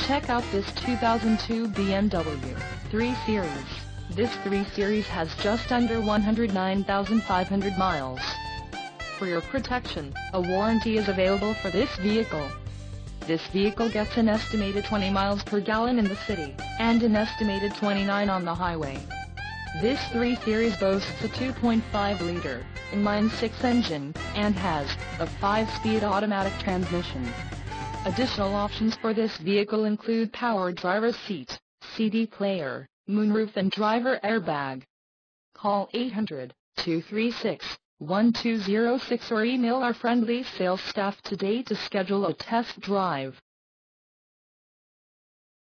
Check out this 2002 BMW 3 Series. This 3 Series has just under 109,500 miles. For your protection, a warranty is available for this vehicle. This vehicle gets an estimated 20 miles per gallon in the city, and an estimated 29 on the highway. This 3 Series boasts a 2.5-liter inline-six engine, and has a 5-speed automatic transmission. Additional options for this vehicle include power driver's seat, CD player, moonroof and driver airbag. Call 800-236-1206 or email our friendly sales staff today to schedule a test drive.